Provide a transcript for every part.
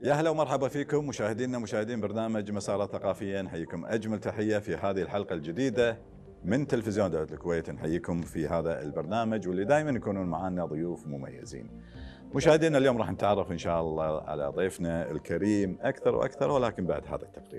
يا هلا ومرحبا فيكم مشاهدينا مشاهدين برنامج مسارات ثقافية. نحييكم أجمل تحية في هذه الحلقة الجديدة من تلفزيون دولة الكويت. نحييكم في هذا البرنامج واللي دائما يكونون معنا ضيوف مميزين. مشاهدينا اليوم راح نتعرف إن شاء الله على ضيفنا الكريم أكثر وأكثر، ولكن بعد هذا التقرير.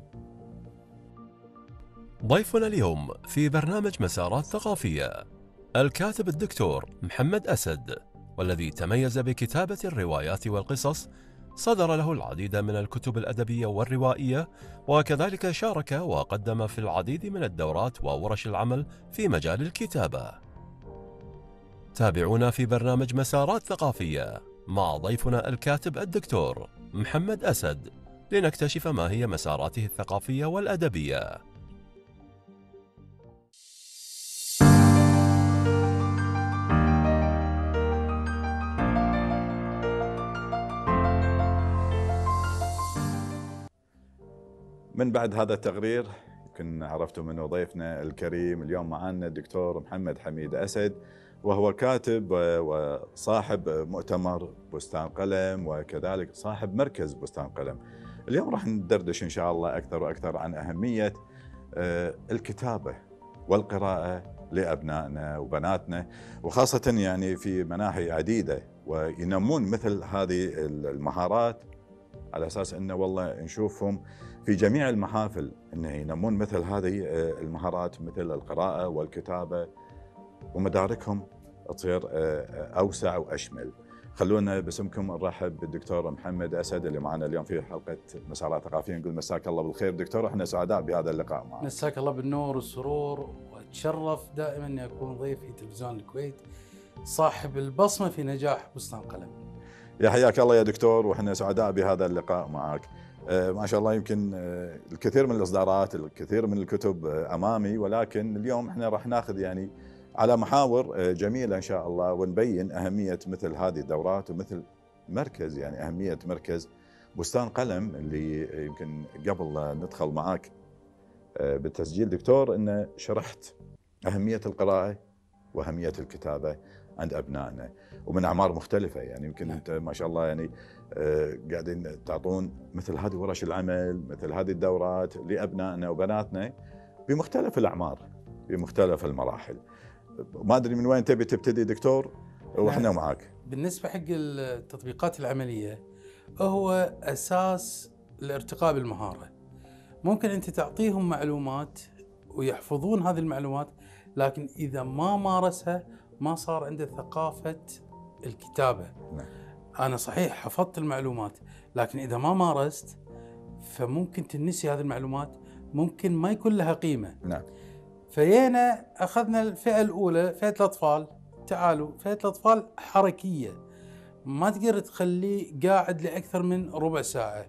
ضيفنا اليوم في برنامج مسارات ثقافية الكاتب الدكتور محمد أسد، والذي تميز بكتابة الروايات والقصص. صدر له العديد من الكتب الأدبية والروائية، وكذلك شارك وقدم في العديد من الدورات وورش العمل في مجال الكتابة. تابعونا في برنامج مسارات ثقافية مع ضيفنا الكاتب الدكتور محمد أسد لنكتشف ما هي مساراته الثقافية والأدبية. من بعد هذا التقرير يمكن عرفتم منه ضيفنا الكريم اليوم معنا الدكتور محمد حميد أسد، وهو كاتب وصاحب مؤتمر بستان قلم، وكذلك صاحب مركز بستان قلم. اليوم راح ندردش إن شاء الله أكثر وأكثر عن أهمية الكتابة والقراءة لأبنائنا وبناتنا، وخاصة يعني في مناحي عديدة، وينمون مثل هذه المهارات على أساس أنه والله نشوفهم في جميع المحافل أنه ينمون مثل هذه المهارات مثل القراءة والكتابة، ومداركهم تصير أوسع وأشمل. خلونا باسمكم نرحب بالدكتور محمد أسد اللي معنا اليوم في حلقة مسارات ثقافية. نقول مساك الله بالخير دكتور، احنا سعداء بهذا اللقاء معك. مساك الله بالنور والسرور، واتشرف دائما اني اكون ضيف في تلفزيون الكويت صاحب البصمة في نجاح بستان قلم. يا حياك الله يا دكتور، واحنا سعداء بهذا اللقاء معك. ما شاء الله يمكن الكثير من الإصدارات، الكثير من الكتب أمامي، ولكن اليوم احنا راح ناخذ يعني على محاور جميلة إن شاء الله، ونبين أهمية مثل هذه الدورات ومثل مركز، يعني أهمية مركز بستان قلم اللي يمكن قبل ندخل معاك بالتسجيل دكتور إن شرحت أهمية القراءة وأهمية الكتابة عند أبنائنا ومن أعمار مختلفة. يعني يمكن أنت ما شاء الله يعني قاعدين تعطون مثل هذه ورش العمل، مثل هذه الدورات لأبنائنا وبناتنا بمختلف الأعمار بمختلف المراحل. ما أدري من وين تبي تبتدي دكتور وإحنا معاك. بالنسبة حق التطبيقات العملية هو أساس الارتقاء بالمهارة. ممكن أنت تعطيهم معلومات ويحفظون هذه المعلومات، لكن إذا ما مارسها ما صار عنده ثقافة الكتابة. نعم. أنا صحيح حفظت المعلومات، لكن إذا ما مارست فممكن تنسي هذه المعلومات، ممكن ما يكون لها قيمة. نعم. فينا أخذنا الفئة الأولى، فئة الأطفال. تعالوا، فئة الأطفال حركية، ما تقدر تخليه قاعد لأكثر من ربع ساعة.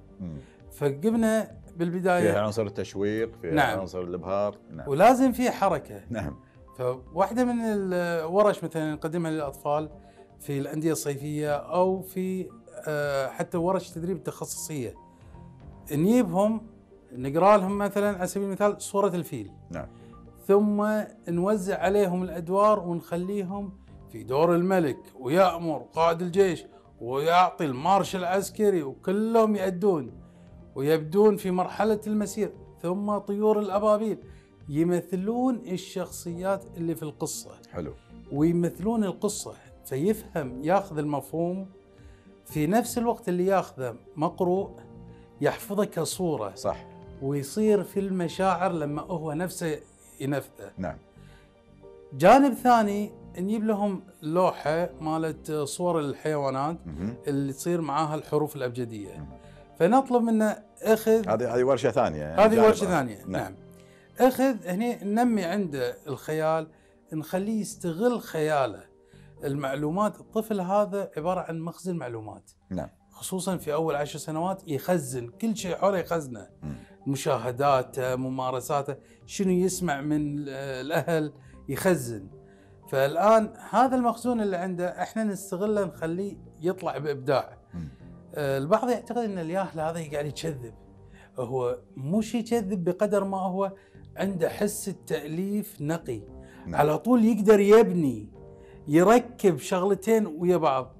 فقمنا بالبداية فيها عنصر التشويق، فيها نعم. عنصر الإبهار. نعم. ولازم فيه حركة. نعم. فواحدة من الورش مثلا نقدمها للأطفال في الأندية الصيفية أو في حتى ورش تدريب تخصصية، نجيبهم نقرأ لهم مثلا على سبيل المثال صورة الفيل. نعم. ثم نوزع عليهم الأدوار ونخليهم في دور الملك، ويأمر قائد الجيش ويعطي المارش العسكري، وكلهم يأدون ويبدون في مرحلة المسير. ثم طيور الأبابيل يمثلون الشخصيات اللي في القصة. حلو. ويمثلون القصة فيفهم، ياخذ المفهوم في نفس الوقت اللي ياخذه مقروء يحفظه كصورة. صح. ويصير في المشاعر لما هو نفسه ينفذه. نعم. جانب ثاني نجيب لهم لوحة مالت صور الحيوانات اللي تصير معاها الحروف الأبجدية. فنطلب منه أخذ هذه ورشة ثانية يعني. هذه ورشة ثانية. نعم. أخذ هني ننمي عنده الخيال، نخليه يستغل خياله. المعلومات، الطفل هذا عبارة عن مخزن معلومات. نعم. خصوصا في أول 10 سنوات يخزن كل شيء حوله، يخزنه. مشاهداته، ممارساته، شنو يسمع من الأهل يخزن. فالآن هذا المخزون اللي عنده احنا نستغله، نخليه يطلع بإبداع. البعض يعتقد ان الياهل هذا قاعد يكذب. هو مش يكذب بقدر ما هو عنده حس التأليف نقي. نعم. على طول يقدر يبني، يركب شغلتين ويا بعض.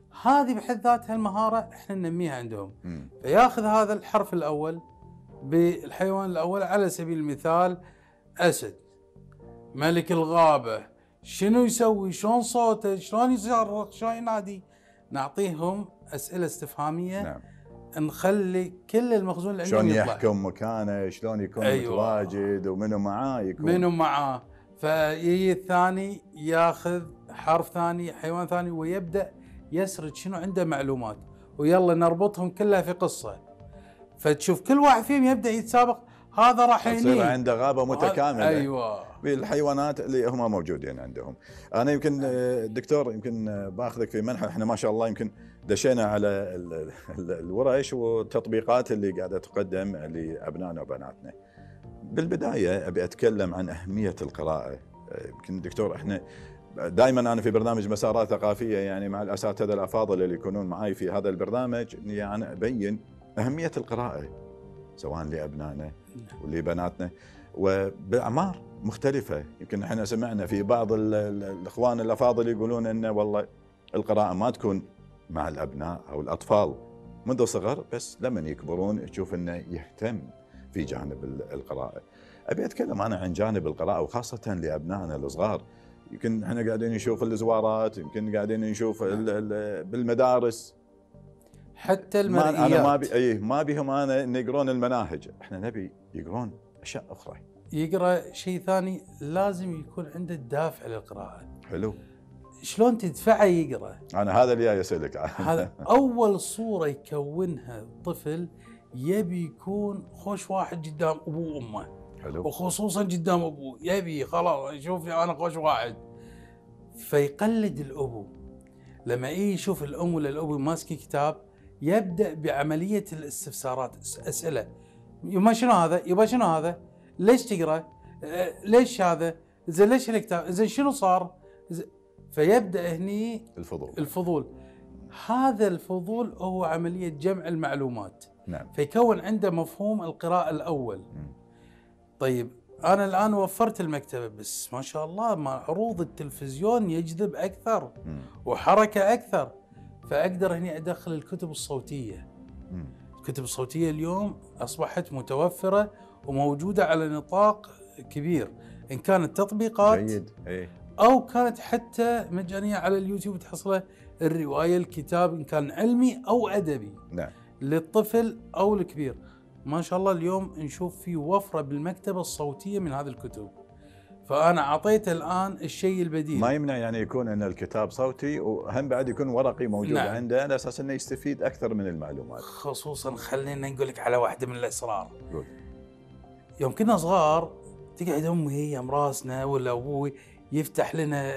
هذه بحد ذاتها المهاره احنا ننميها عندهم. مم. فياخذ هذا الحرف الاول بالحيوان الاول، على سبيل المثال اسد، ملك الغابه، شنو يسوي؟ شلون صوته؟ شلون يصرخ؟ شلون ينادي؟ نعطيهم اسئله استفهاميه. نعم. نخلي كل المخزون اللي عندهم شلون يطلع. يحكم مكانه، شلون يكون أيوة. متواجد، ومنو معاه يكون. منو معاه. فيجي الثاني ياخذ حرف ثاني، حيوان ثاني، ويبدا يسرد شنو عنده معلومات، ويلا نربطهم كلها في قصه. فتشوف كل واحد فيهم يبدا يتسابق، هذا راح يصير هني. عنده غابه متكامله. ايوه. بالحيوانات اللي هم موجودين عندهم. انا يمكن دكتور يمكن باخذك في منحى، احنا ما شاء الله يمكن دشينا على الورش والتطبيقات اللي قاعده تقدم لابنائنا وبناتنا. بالبدايه ابي اتكلم عن اهميه القراءه. يمكن دكتور احنا دائما انا في برنامج مسارات ثقافيه يعني مع الاساتذه الافاضل اللي يكونون معي في هذا البرنامج، يعني ابين اهميه القراءه سواء لابنائنا ولبناتنا وباعمار مختلفه. يمكن احنا سمعنا في بعض الاخوان الافاضل يقولون ان والله القراءه ما تكون مع الابناء او الاطفال منذ صغر، بس لما يكبرون تشوف انه يهتم في جانب القراءه. ابي اتكلم انا عن جانب القراءه وخاصه لابنائنا الصغار. يمكن احنا قاعدين نشوف الزوارات، يمكن قاعدين نشوف بالمدارس حتى المرئيات. انا ما بيهم انا ان يقرون المناهج، احنا نبي يقرون اشياء اخرى. يقرا شيء ثاني، لازم يكون عنده الدافع للقراءه. حلو. شلون تدفعه يقرا؟ انا هذا اللي جاي اسالك هذا اول صوره يكونها الطفل، يبي يكون خوش واحد قدام ابوه وامه. حلو. وخصوصا قدام ابوه، يبي خلاص يشوفني انا خوش واحد، فيقلد الابو. لما يشوف الام ولا الابو ماسك كتاب، يبدا بعمليه الاستفسارات، اسئله. يما شنو هذا؟ يبا شنو هذا؟ ليش تقرا؟ ليش هذا؟ زين ليش الكتاب؟ زين شنو صار؟ فيبدا هني الفضول. هذا الفضول هو عمليه جمع المعلومات. نعم. فيكون عنده مفهوم القراءه الاول. طيب انا الان وفرت المكتبه، بس ما شاء الله معروض التلفزيون يجذب اكثر وحركه اكثر، فاقدر هني ادخل الكتب الصوتيه. الكتب الصوتيه اليوم اصبحت متوفره وموجوده على نطاق كبير، ان كانت تطبيقات جيد. او كانت حتى مجانيه على اليوتيوب تحصله، الروايه، الكتاب، ان كان علمي او ادبي. نعم. للطفل او الكبير. ما شاء الله اليوم نشوف في وفره بالمكتبه الصوتيه من هذه الكتب. فانا اعطيته الان الشيء البديل. ما يمنع يعني يكون ان الكتاب صوتي، وهم بعد يكون ورقي موجود. نعم. عنده على اساس انه يستفيد اكثر من المعلومات. خصوصا خلينا نقول لك على واحده من الاسرار. قول. يوم كنا صغار تقعد امي هي مراسنا ولا ابوي يفتح لنا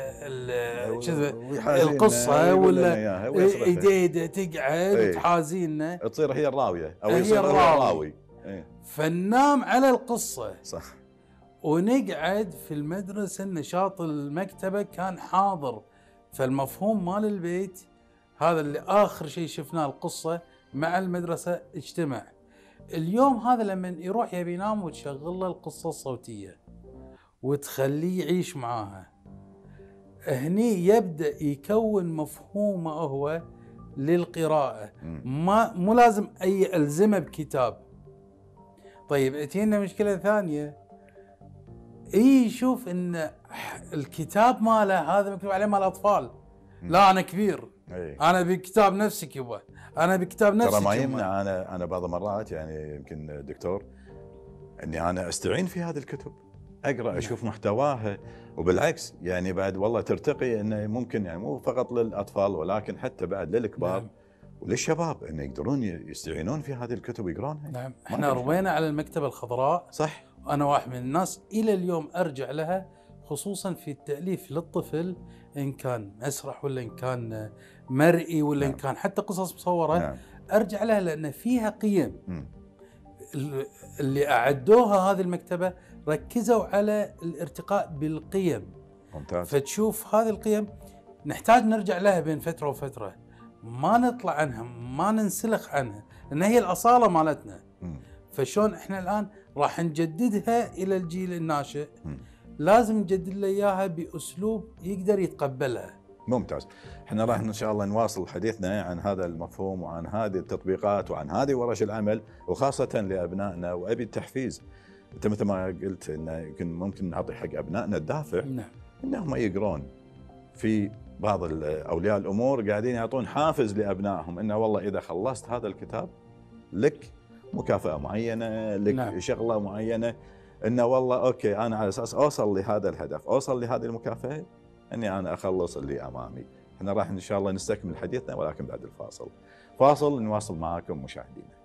القصه ولا ايديده تقعد وتحازينا، تصير هي الراويه او يصير هو الراوي. فننام على القصه. صح. ونقعد في المدرسه، نشاط المكتبه كان حاضر، فالمفهوم مال البيت هذا اللي اخر شيء شفناه القصه مع المدرسه اجتمع. اليوم هذا لما يروح يبي ينام وتشغل له القصه الصوتيه وتخليه يعيش معاها، هني يبدا يكون مفهومه هو للقراءه. مو لازم اي الزمه بكتاب. طيب تجينا مشكله ثانيه، يشوف ان الكتاب ماله هذا مكتوب عليه مال اطفال. لا انا كبير. انا بكتاب نفسك يبا، انا بكتاب نفسك. ترى ما يمنع انا بعض المرات يعني يمكن دكتور اني انا استعين في هذه الكتب، اقرا اشوف محتواها، وبالعكس يعني بعد والله ترتقي انه ممكن يعني مو فقط للاطفال ولكن حتى بعد للكبار. نعم. وللشباب انه يقدرون يستعينون في هذه الكتب ويقرونها. نعم. احنا ربينا على المكتبه الخضراء. صح. انا واحد من الناس الى اليوم ارجع لها، خصوصا في التاليف للطفل، ان كان مسرح ولا ان كان مرئي ولا ان كان حتى قصص مصوره. نعم. ارجع لها لان فيها قيم. اللي اعدوها هذه المكتبه ركزوا على الارتقاء بالقيم. ممتاز. فتشوف هذه القيم نحتاج نرجع لها بين فتره وفتره، ما نطلع عنها، ما ننسلخ عنها، لان هي الاصاله مالتنا. فشون احنا الان راح نجددها الى الجيل الناشئ، لازم نجدد له اياها باسلوب يقدر يتقبلها. ممتاز. احنا راح ان شاء الله نواصل حديثنا عن هذا المفهوم وعن هذه التطبيقات وعن هذه ورش العمل، وخاصة لابنائنا، وابي التحفيز. انت مثل ما قلت انه يمكن ممكن نعطي حق ابنائنا الدافع نعم. انهم يقرون. في بعض اولياء الامور قاعدين يعطون حافز لابنائهم انه والله اذا خلصت هذا الكتاب لك مكافأة معينة، لك نعم. شغلة معينة، انه والله اوكي انا على اساس اوصل لهذا الهدف، اوصل لهذه المكافأة، اني انا اخلص اللي امامي. احنا راح ان شاء الله نستكمل حديثنا ولكن بعد الفاصل. فاصل نواصل معاكم مشاهدينا.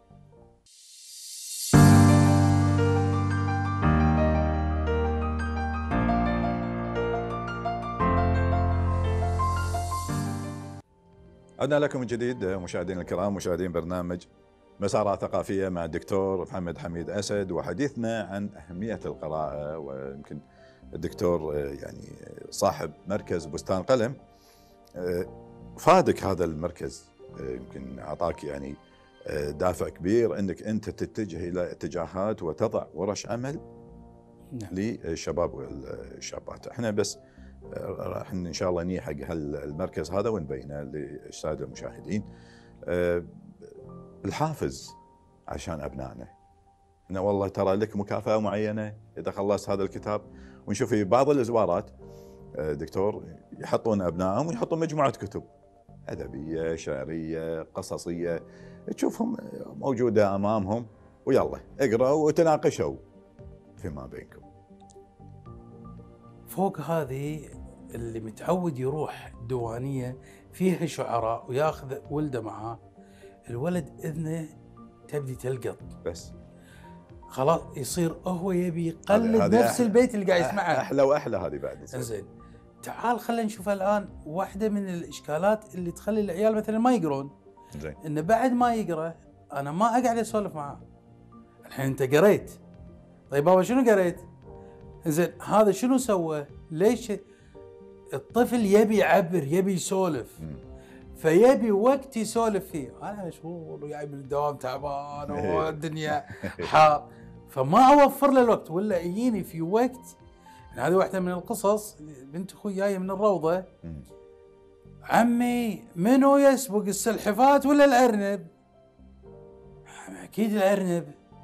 عدنا لكم من جديد مشاهدينا الكرام، مشاهدين برنامج مسارات ثقافية مع الدكتور محمد حميد أسد، وحديثنا عن أهمية القراءة. ويمكن الدكتور يعني صاحب مركز بستان قلم، فادك هذا المركز، يمكن أعطاك يعني دافع كبير أنك أنت تتجه إلى اتجاهات وتضع ورش عمل للشباب والشابات. احنا بس راح ان شاء الله نيجي حق المركز هذا ونبينه للساده المشاهدين. الحافز عشان ابنائنا، انه والله ترى لك مكافاه معينه اذا خلصت هذا الكتاب. ونشوف في بعض الازوارات دكتور يحطون ابنائهم ويحطون مجموعه كتب ادبيه، شعريه، قصصيه، تشوفهم موجوده امامهم، ويلا اقرأوا وتناقشوا فيما بينكم. فوق هذه اللي متعود يروح ديوانية فيها شعراء وياخذ ولده معاه، الولد إذنه تبدي تلقط، بس خلاص يصير هو يبي يقلد نفس البيت اللي قاعد يسمعه. أحلى وأحلى هذه بعد. زين، تعال خلينا نشوف الآن واحدة من الإشكالات اللي تخلي العيال مثلا ما يقرون. زين. إنه بعد ما يقرأ أنا ما أقعد أسولف معاه. الحين أنت قريت، طيب بابا شنو قريت؟ زين هذا شنو سوى؟ ليش؟ الطفل يبي يعبر، يبي يسولف، فيبي وقت يسولف فيه. انا مشغول وجاي من الدوام تعبان والدنيا حار، فما اوفر له الوقت، ولا يجيني في وقت. هذه واحده من القصص. بنت اخوي جايه من الروضه، عمي منو يسبق السلحفات ولا الارنب؟ اكيد الارنب.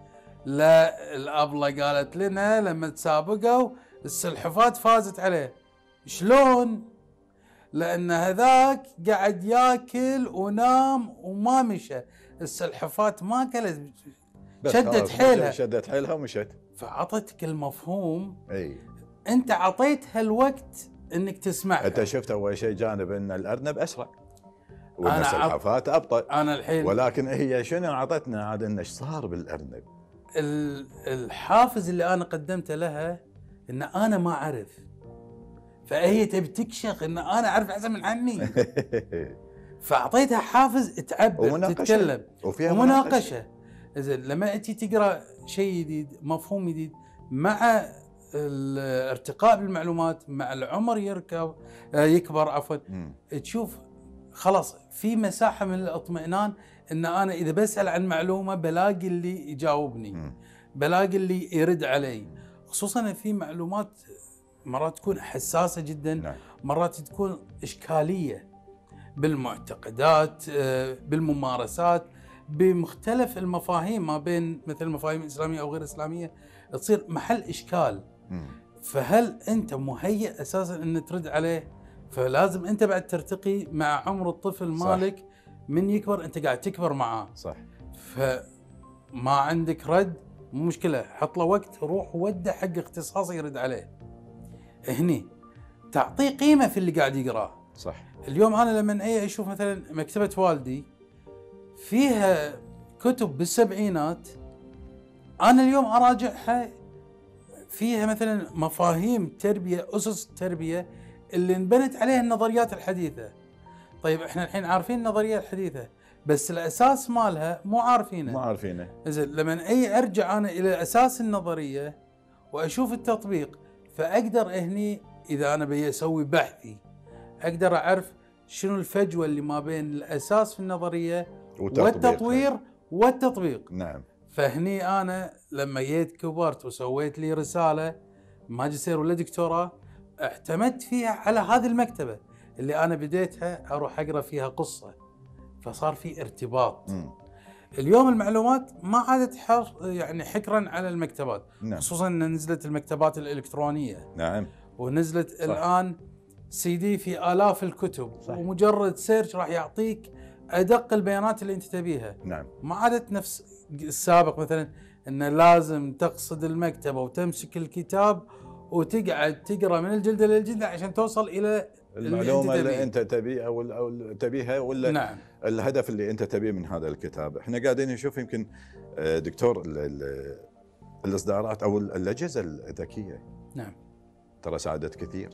لا، الأبلة قالت لنا لما تسابقوا السلحفات فازت عليه. شلون؟ لأن هذاك قاعد ياكل ونام وما مشى، السلحفات ما أكلت، شدت حيلها ومشت. فعطتك المفهوم. اي أنت عطيتها الوقت إنك تسمعها. أنت شفت أول شيء جانب أن الأرنب أسرع وأن السلحفات أبطأ. أنا الحين ولكن هي شنو أعطتنا عاد إن إيش صار بالأرنب؟ الحافز اللي أنا قدمته لها إن أنا ما أعرف، فهي تبي تكشخ إن أنا أعرف أحسن من عمي. فأعطيتها حافز تعبر، تتكلم وفيها مناقشة. إذا لما أنت تقرأ شيء جديد، مفهوم جديد، مع الارتقاء بالمعلومات، مع العمر يكبر عفوا، تشوف خلاص في مساحة من الاطمئنان ان انا اذا بسأل عن معلومة بلاقي اللي يجاوبني، بلاقي اللي يرد علي. خصوصا في معلومات مرات تكون حساسة جدا، مرات تكون إشكالية بالمعتقدات، بالممارسات، بمختلف المفاهيم ما بين مثل المفاهيم الإسلامية أو غير إسلامية، تصير محل إشكال. فهل أنت مهيئ أساسا أن ترد عليه؟ فلازم أنت بعد ترتقي مع عمر الطفل مالك. صح. من يكبر أنت قاعد تكبر معاه. صح. فما عندك رد، مو مشكلة، حط له وقت، روح وده حق اختصاصي يرد عليه. هني تعطيه قيمة في اللي قاعد يقراه. صح. اليوم أنا لما أشوف مثلا مكتبة والدي فيها كتب بالسبعينات، أنا اليوم أراجعها، فيها مثلا مفاهيم تربية، أسس التربية اللي انبنت عليها النظريات الحديثة. طيب احنا الحين عارفين النظرية الحديثة، بس الأساس مالها مو عارفينه. إذا لما أرجع أنا إلى أساس النظرية وأشوف التطبيق، فأقدر هني إذا أنا بيسوي بحثي أقدر أعرف شنو الفجوة اللي ما بين الأساس في النظرية والتطبيق. نعم. فهني أنا لما جيت كبرت وسويت لي رسالة ماجستير ولا دكتوراه، اعتمدت فيها على هذه المكتبة، اللي انا بديتها اروح اقرا فيها قصه، فصار في ارتباط. مم. اليوم المعلومات ما عادت يعني حكرا على المكتبات، نعم. خصوصا ان نزلت المكتبات الالكترونيه، نعم. ونزلت صح. الان CD في آلاف الكتب، صح. ومجرد سيرش راح يعطيك ادق البيانات اللي انت تبيها. نعم. ما عادت نفس السابق مثلا ان لازم تقصد المكتبه وتمسك الكتاب وتقعد تقرا من الجلده للجلده عشان توصل الى المعلومه اللي انت تبيها او تبيها، ولا نعم. الهدف اللي انت تبيه من هذا الكتاب. احنا قاعدين نشوف يمكن دكتور الاصدارات او الاجهزه الذكيه نعم ترى ساعدت كثير،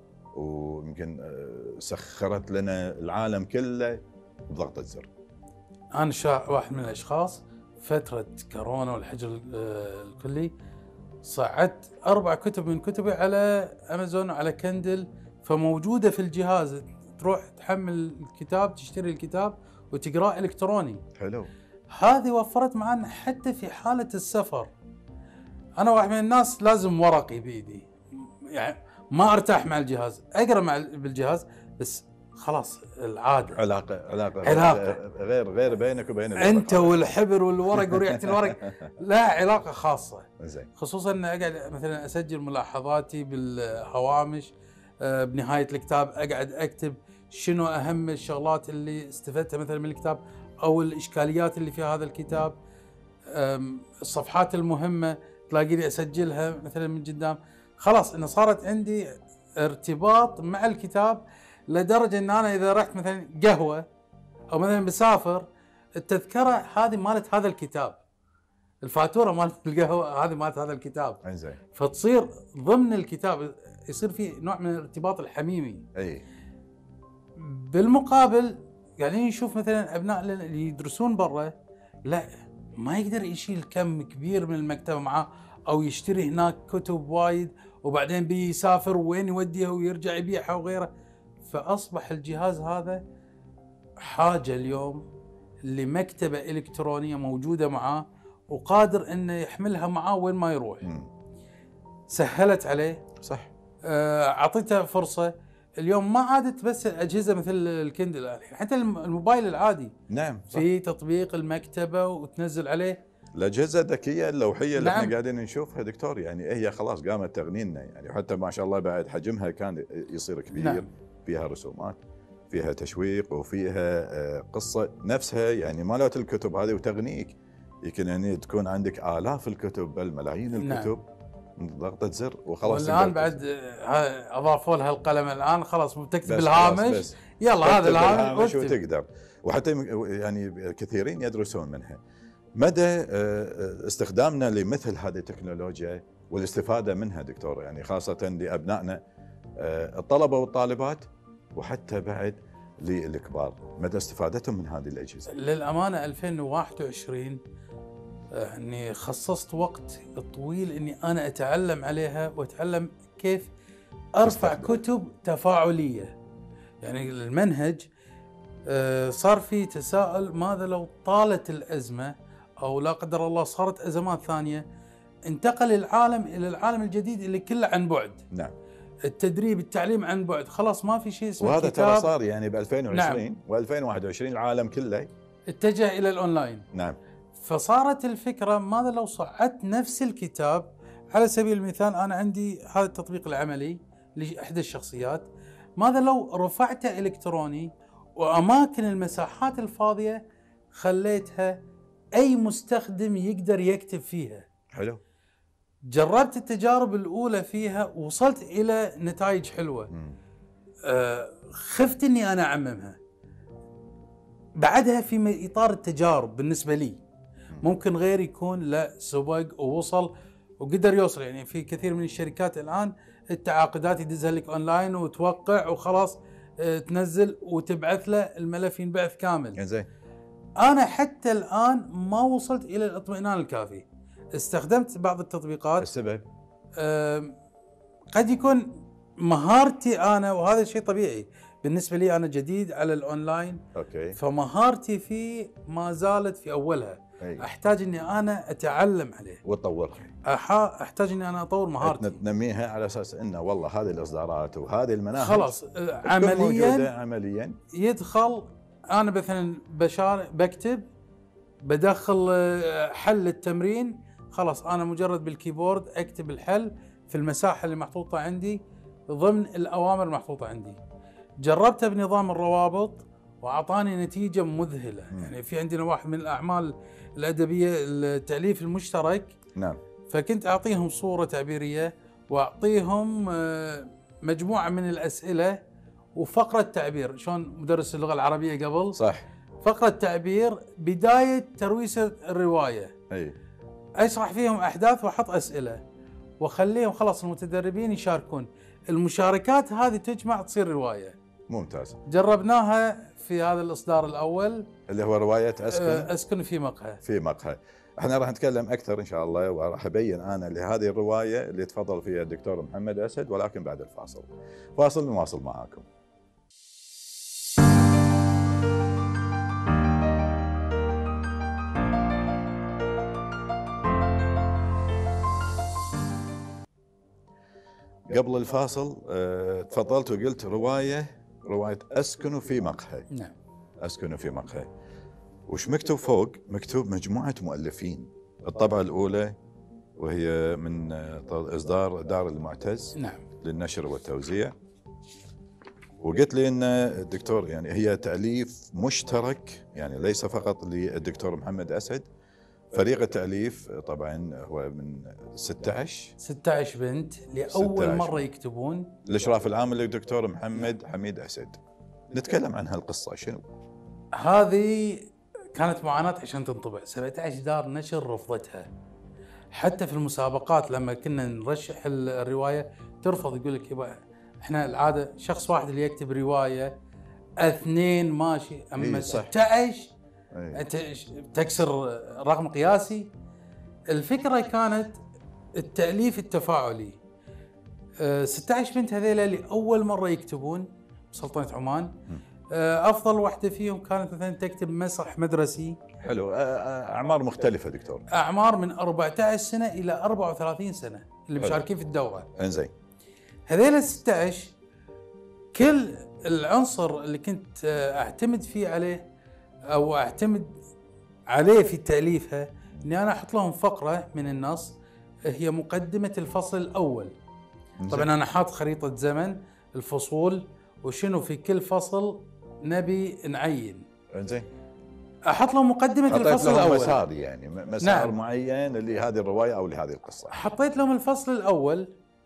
ويمكن سخرت لنا العالم كله بضغطه زر. انا واحد من الاشخاص فتره كورونا والحجر الكلي صعدت 4 كتب من كتبي على امازون وعلى كندل، فموجوده في الجهاز، تروح تحمل الكتاب، تشتري الكتاب وتقراه الكتروني. حلو. هذه وفرت معنا حتى في حاله السفر. انا واحد من الناس لازم ورقي بيدي، يعني ما ارتاح مع الجهاز، اقرا بالجهاز بس خلاص العاده. علاقه غير بينك وبين انت والحبر والورق وريحه الورق لا علاقه خاصه. زين. خصوصا ان اقعد مثلا اسجل ملاحظاتي بالهوامش، بنهايه الكتاب اقعد اكتب شنو اهم الشغلات اللي استفدتها مثلا من الكتاب او الاشكاليات اللي في هذا الكتاب. الصفحات المهمه تلاقيني اسجلها مثلا من قدام. خلاص انه صارت عندي ارتباط مع الكتاب لدرجه ان انا اذا رحت مثلا قهوه او مثلا بسافر، التذكره هذه مالت هذا الكتاب، الفاتوره مالت القهوه هذه مالت هذا الكتاب. زين. فتصير ضمن الكتاب، يصير في نوع من الارتباط الحميمي. اي. بالمقابل قاعدين نشوف مثلا ابناء اللي يدرسون برا، لا ما يقدر يشيل كم كبير من المكتبه معاه او يشتري هناك كتب وايد وبعدين بيسافر وين يوديها ويرجع يبيعها وغيره. فاصبح الجهاز هذا حاجه اليوم لمكتبه الكترونيه موجوده معاه وقادر انه يحملها معاه وين ما يروح. سهلت عليه. صح. اعطيته فرصه. اليوم ما عادت بس اجهزه مثل الكندل، حتى الموبايل العادي. نعم. صح. في تطبيق المكتبه وتنزل عليه الاجهزه الذكيه اللوحيه اللي نعم. احنا قاعدين نشوفها دكتور، يعني هي خلاص قامت تغنينا، يعني حتى ما شاء الله بعد حجمها كان يصير كبير. نعم. فيها رسومات، فيها تشويق، وفيها قصه نفسها، يعني مالت الكتب هذه وتغنيك. يمكن يعني تكون عندك آلاف الكتب بل ملايين الكتب. نعم. ضغطة زر وخلاص. والان بعد اضافوا لها القلم، الان خلاص بتكتب بالهامش بس. يلا هذا الهامش وتقدر. وحتى يعني كثيرين يدرسون منها. مدى استخدامنا لمثل هذه التكنولوجيا والاستفاده منها دكتور، يعني خاصه لابنائنا الطلبه والطالبات وحتى بعد للكبار، مدى استفادتهم من هذه الاجهزه؟ للامانه 2021 اني خصصت وقت طويل اني انا اتعلم عليها واتعلم كيف ارفع كتب تفاعليه. يعني المنهج صار في تساؤل، ماذا لو طالت الازمه او لا قدر الله صارت ازمات ثانيه، انتقل العالم الى العالم الجديد اللي كله عن بعد. نعم. التدريب التعليم عن بعد، خلاص ما في شيء اسمه وهذا كتاب. ترى صار يعني ب 2020. نعم. و2021 العالم كله اتجه الى الاونلاين. نعم. فصارت الفكره، ماذا لو صعدت نفس الكتاب؟ على سبيل المثال انا عندي هذا التطبيق العملي لاحدى الشخصيات، ماذا لو رفعته الكتروني واماكن المساحات الفاضيه خليتها اي مستخدم يقدر يكتب فيها؟ حلو. جربت التجارب الاولى فيها ووصلت الى نتائج حلوه. خفت اني انا اعممها. بعدها في اطار التجارب بالنسبه لي، ممكن غير يكون لا سبق ووصل وقدر يوصل. يعني في كثير من الشركات الان التعاقدات يدزها لك اونلاين وتوقع وخلاص، تنزل وتبعث له الملف ينبعث كامل. زين. انا حتى الان ما وصلت الى الاطمئنان الكافي. استخدمت بعض التطبيقات. السبب قد يكون مهارتي انا، وهذا شيء طبيعي بالنسبه لي، انا جديد على الاونلاين. اوكي. فمهارتي فيه ما زالت في اولها. أي. احتاج اني انا اتعلم عليه، وتطورها، احتاج اني انا اطور مهارتي، تنميها على اساس انه والله هذه الاصدارات وهذه المناهج خلاص تكون موجودة عمليا. يدخل. انا مثلا بكتب، بدخل حل التمرين، خلاص انا مجرد بالكيبورد اكتب الحل في المساحه اللي محطوطه عندي ضمن الاوامر المحطوطه عندي. جربتها بنظام الروابط واعطاني نتيجه مذهله. يعني في عندنا واحد من الاعمال الادبيه التاليف المشترك، نعم، فكنت اعطيهم صوره تعبيريه واعطيهم مجموعه من الاسئله وفقره تعبير، شلون مدرس اللغه العربيه قبل، صح، فقره تعبير بدايه ترويسه الروايه، اي اشرح فيهم احداث واحط اسئله واخليهم خلاص المتدربين يشاركون. المشاركات هذه تجمع تصير روايه. ممتاز. جربناها في هذا الاصدار الاول اللي هو روايه اسكن في مقهى. في مقهى. احنا راح نتكلم اكثر ان شاء الله، وراح ابين انا لهذه الروايه اللي تفضل فيها الدكتور محمد اسد، ولكن بعد الفاصل. فاصل نواصل معاكم. قبل الفاصل تفضلت وقلت روايه اسكن في مقهى. نعم، اسكن في مقهى. وش مكتوب فوق؟ مكتوب مجموعه مؤلفين. الطبعه الاولى وهي من اصدار دار المعتز، نعم، للنشر والتوزيع. وقلت لي ان الدكتور يعني هي تاليف مشترك، يعني ليس فقط للدكتور محمد اسد. فريق التاليف طبعا هو من 16 بنت لاول مره يكتبون. الاشراف العام للدكتور محمد حميد اسد. نتكلم عن هالقصه شنو؟ هذه كانت معاناه عشان تنطبع. 17 دار نشر رفضتها. حتى في المسابقات لما كنا نرشح الروايه ترفض، يقول لك يبا احنا العاده شخص واحد اللي يكتب روايه، اثنين ماشي، اما 16 انت تكسر رقم قياسي. الفكره كانت التاليف التفاعلي. 16 بنت هذيلا لاول مره يكتبون بسلطنه عمان. افضل واحده فيهم كانت مثلا تكتب مسرح مدرسي. حلو. اعمار مختلفه دكتور، اعمار من 14 سنه الى 34 سنه اللي مشاركين في الدوره. انزين. هذيلا 16 كل العنصر اللي كنت اعتمد فيه عليه او اعتمد عليه في تاليفها اني انا احط لهم فقره من النص هي مقدمه الفصل الاول. طبعا انا حاط خريطه زمن الفصول وشنو في كل فصل نبي نعين. انزين. احط لهم مقدمه الفصل الاول، مسار يعني مسار نعم. معين لهذه الروايه او لهذه القصه. حطيت لهم الفصل الاول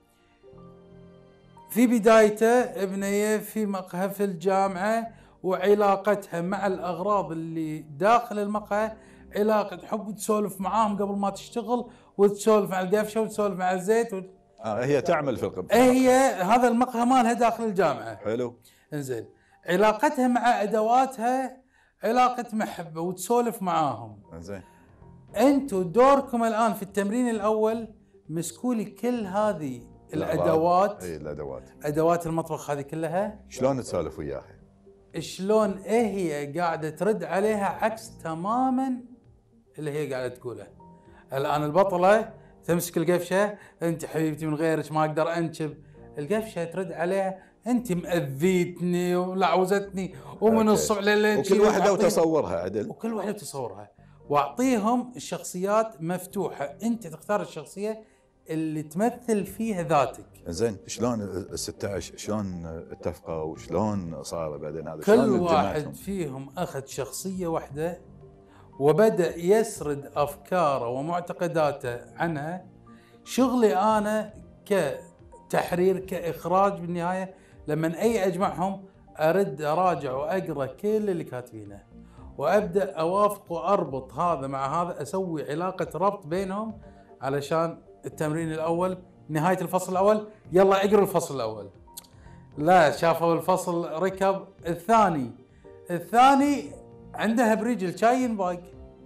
في بدايته ابنيه في مقهى في الجامعه وعلاقتها مع الاغراض اللي داخل المقهى، علاقه حب، تسولف معاهم قبل ما تشتغل وتسولف مع القفشه وتسولف مع الزيت هي تعمل في القبه. هي هذا المقهى مالها داخل الجامعه. حلو. انزين. علاقتها مع ادواتها علاقه محبه وتسولف معاهم. انزين. انتم دوركم الان في التمرين الاول مسكوا لي كل هذه الادوات. اي الادوات. ادوات المطبخ هذه كلها شلون تسولف وياها؟ شلون هي قاعده ترد عليها عكس تماما اللي هي قاعده تقوله. الان البطله تمسك القفشه، انت حبيبتي من غيرك ما اقدر انشب. القفشه ترد عليها انت مأذيتني ولعوزتني ومن الصبح لليل. وكل واحده وتصورها عدل. وكل واحده وتصورها. واعطيهم الشخصيات مفتوحه، انت تختار الشخصيه اللي تمثل فيها ذاتك. زين. شلون ال 16 شلون اتفقوا وشلون صار بعدين هذا؟ كل واحد فيهم اخذ شخصيه واحده وبدأ يسرد افكاره ومعتقداته عنها. شغلي انا كتحرير كاخراج بالنهايه لما اي اجمعهم ارد اراجع واقرا كل اللي كاتبينه وابدا اوافق واربط هذا مع هذا، اسوي علاقه ربط بينهم علشان التمرين الاول نهايه الفصل الاول يلا اقروا الفصل الاول. لا شافوا الفصل ركب الثاني عندها بريج الشاي ينباق.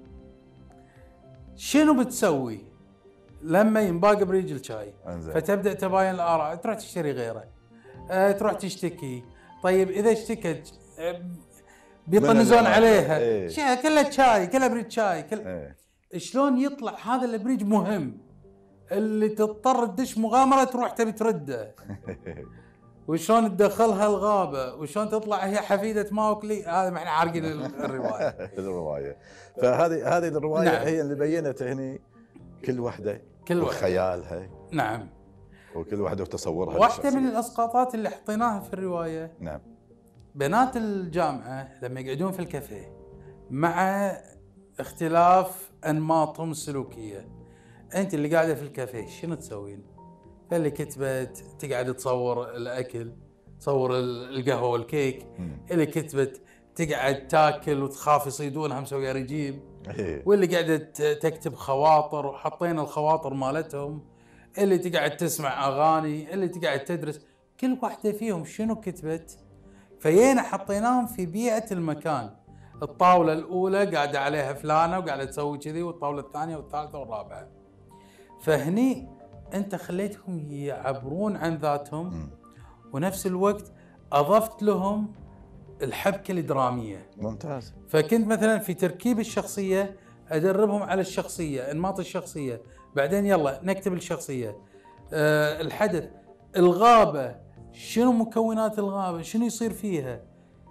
شنو بتسوي لما ينباق بريج الشاي؟ فتبدا تباين الاراء، تروح تشتري غيره، تروح تشتكي. طيب اذا اشتكت بيطنزون عليها إيه. كلها شاي، كلها بريد شاي، إيه. شلون يطلع هذا البريج مهم اللي تضطر تدش مغامره تروح تبي ترده، وشلون تدخلها الغابه، وشلون تطلع هي حفيده ماوكلي. هذا ما احنا عارقين الروايه. الروايه. فهذه الروايه نعم. هي اللي بينت هنا كل وحده وخيالها. نعم. وكل وحده وتصورها واحده للشخصية. من الاسقاطات اللي حطيناها في الروايه، نعم. بنات الجامعه لما يقعدون في الكافيه مع اختلاف انماطهم السلوكيه، انت اللي قاعده في الكافيه شنو تسوين؟ اللي كتبت تقعد تصور الاكل، تصور القهوه والكيك. اللي كتبت تقعد تاكل وتخاف يصيدونها مسويه رجيم. واللي قاعده تكتب خواطر وحطينا الخواطر مالتهم. اللي تقعد تسمع اغاني، اللي تقعد تدرس. كل واحده فيهم شنو كتبت؟ فيينا حطيناهم في بيئه المكان. الطاوله الاولى قاعده عليها فلانه وقاعده تسوي كذي، والطاوله الثانيه والثالثه والرابعه. فهني انت خليتهم يعبرون عن ذاتهم، ونفس الوقت اضفت لهم الحبكه الدراميه. ممتاز. فكنت مثلا في تركيب الشخصيه ادربهم على الشخصيه، انماط الشخصيه، بعدين يلا نكتب الشخصيه. الحدث، الغابه، شنو مكونات الغابه، شنو يصير فيها.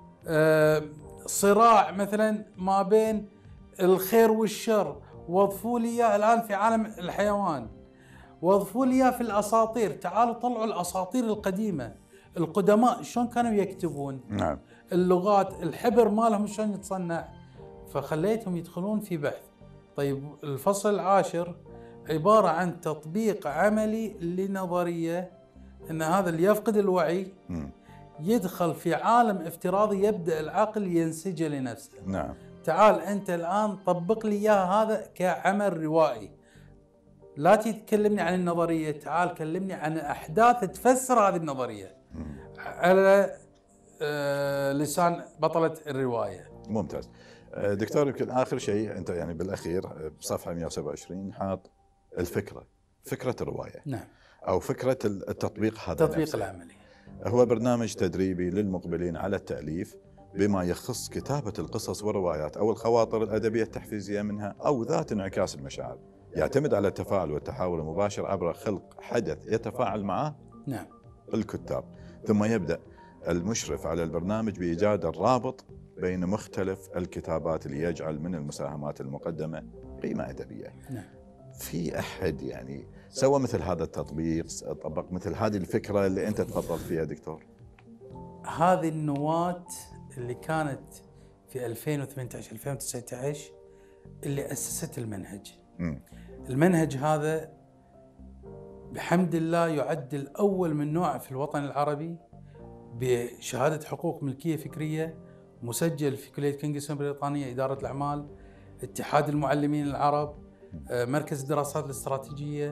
صراع مثلا ما بين الخير والشر، وظفوا لي اياه الان في عالم الحيوان، وظفوا لي اياه في الاساطير. تعالوا طلعوا الاساطير القديمه، القدماء شلون كانوا يكتبون. نعم. اللغات، الحبر مالهم شلون يتصنع. فخليتهم يدخلون في بحث. طيب الفصل العاشر عباره عن تطبيق عملي لنظريه ان هذا اللي يفقد الوعي يدخل في عالم افتراضي، يبدا العقل ينسجه لنفسه. نعم. تعال انت الان طبق لي اياه هذا كعمل روائي. لا تكلمني عن النظريه، تعال كلمني عن احداث تفسر هذه النظريه على لسان بطله الروايه. ممتاز. دكتور، يمكن اخر شيء انت يعني بالاخير بصفحه 127 حاط فكره الروايه. نعم. او فكره التطبيق هذا، التطبيق العملي. هو برنامج تدريبي للمقبلين على التأليف بما يخص كتابة القصص والروايات أو الخواطر الأدبية التحفيزية منها أو ذات انعكاس المشاعر. يعتمد على التفاعل والتحاور المباشر عبر خلق حدث يتفاعل معه نعم الكتاب. ثم يبدأ المشرف على البرنامج بإيجاد الرابط بين مختلف الكتابات ليجعل من المساهمات المقدمة قيمة أدبية. نعم. في أحد يعني سوى مثل هذا التطبيق، طبق مثل هذه الفكرة اللي أنت تفضلت فيها دكتور؟ هذه النواة اللي كانت في 2018 2019 اللي أسست المنهج. المنهج هذا بحمد الله يعد الأول من نوعه في الوطن العربي بشهادة حقوق ملكية فكرية، مسجل في كلية كينغستون البريطانية إدارة الأعمال، اتحاد المعلمين العرب، مركز الدراسات الاستراتيجية،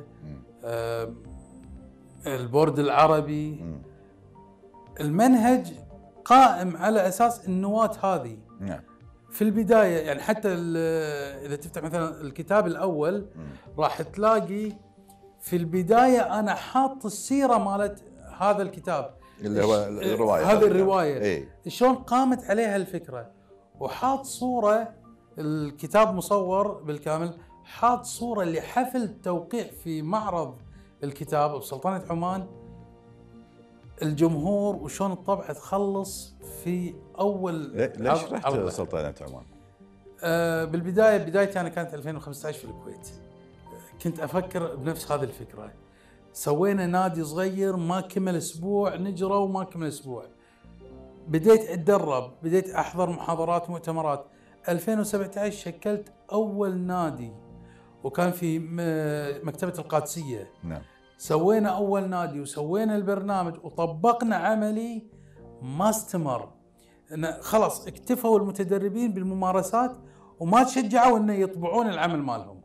البورد العربي. المنهج قائم على أساس النواة هذه. نعم. في البداية يعني حتى إذا تفتح مثلا الكتاب الأول راح تلاقي في البداية أنا حاط السيرة مالت هذا الكتاب اللي هو الرواية، هذه الرواية إيه؟ شلون قامت عليها الفكرة، وحاط صورة، الكتاب مصور بالكامل، حاط صورة لحفل التوقيع في معرض الكتاب بسلطنة عمان، الجمهور وشون الطبعة تخلص في أول. ليش رحت سلطنة عمان؟ بالبداية بدايتي أنا كانت 2015 في الكويت. كنت أفكر بنفس هذه الفكرة. سوينا نادي صغير ما كمل أسبوع، نجرى وما كمل أسبوع. بديت أتدرب، بديت أحضر محاضرات مؤتمرات. 2017 شكلت أول نادي وكان في مكتبة القادسية. نعم. سوينا أول نادي وسوينا البرنامج وطبقنا عملي ما استمر. خلاص اكتفوا المتدربين بالممارسات وما تشجعوا أن يطبعون العمل مالهم.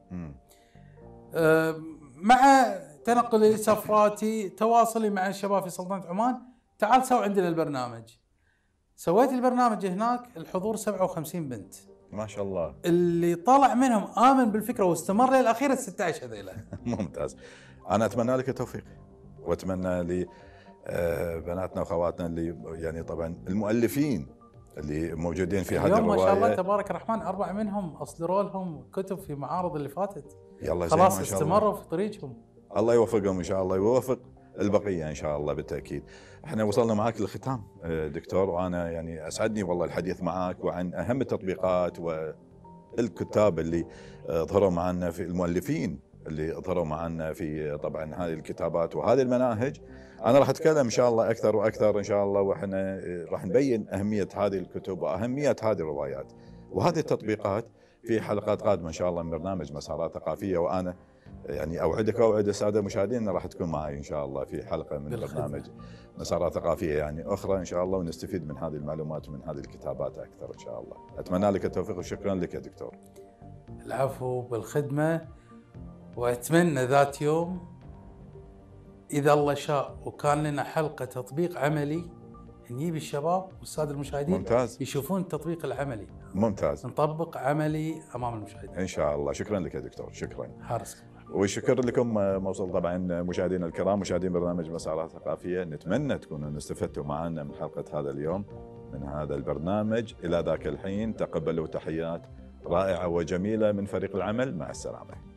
مع تنقلي سفراتي تواصلي مع الشباب في سلطنة عمان، تعال سوي عندنا البرنامج. سويت البرنامج هناك، الحضور 57 بنت ما شاء الله. اللي طلع منهم آمن بالفكرة واستمر للأخير 16 هذيلا. ممتاز. أنا أتمنى لك التوفيق، وأتمنى لي بناتنا وأخواتنا اللي يعني طبعا المؤلفين اللي موجودين في هذه اليوم ما شاء الله الروايه. تبارك الرحمن 4 منهم اصدروا لهم كتب في معارض اللي فاتت. يلا زين خلاص ما شاء الله. استمروا في طريقهم. الله يوفقهم ان شاء الله ويوفق البقيه ان شاء الله بالتاكيد. احنا وصلنا معك للختام دكتور، وانا يعني اسعدني والله الحديث معك وعن اهم التطبيقات والكتاب اللي ظهروا معنا، في المؤلفين اللي ظهروا معنا في طبعا هذه الكتابات وهذه المناهج. انا راح اتكلم ان شاء الله اكثر واكثر ان شاء الله، واحنا راح نبين اهميه هذه الكتب واهميه هذه الروايات وهذه التطبيقات في حلقات قادمه ان شاء الله من برنامج مسارات ثقافيه. وانا يعني اوعدك واوعد الساده المشاهدين راح تكون معي ان شاء الله في حلقه من برنامج مسارات ثقافيه يعني اخرى ان شاء الله، ونستفيد من هذه المعلومات ومن هذه الكتابات اكثر ان شاء الله. اتمنى لك التوفيق وشكرا لك يا دكتور. العفو بالخدمه، واتمنى ذات يوم اذا الله شاء وكان لنا حلقه تطبيق عملي نجيب الشباب والساده المشاهدين ممتاز. يشوفون التطبيق العملي. ممتاز. نطبق عملي امام المشاهدين ان شاء الله. شكرا لك يا دكتور، شكرا. حارسكم. وشكر لكم موصول طبعا مشاهدينا الكرام، مشاهدين برنامج مسارات ثقافيه. نتمنى تكونوا استفدتوا معنا من حلقه هذا اليوم من هذا البرنامج. الى ذاك الحين تقبلوا تحيات رائعه وجميله من فريق العمل، مع السلامه.